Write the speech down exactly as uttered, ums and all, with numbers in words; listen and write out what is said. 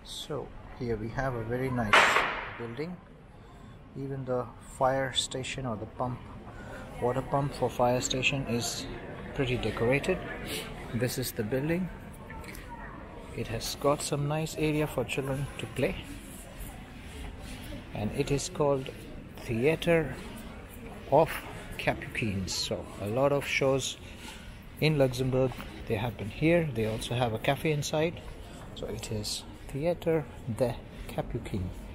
So here we have a very nice building. Even the fire station or the pump, water pump for fire station is pretty decorated. This is the building. It has got some nice area for children to play, and it is called Theatre of Capucines. So a lot of shows in Luxembourg, they happen here. They also have a cafe inside. So it is Theatre de Capucines.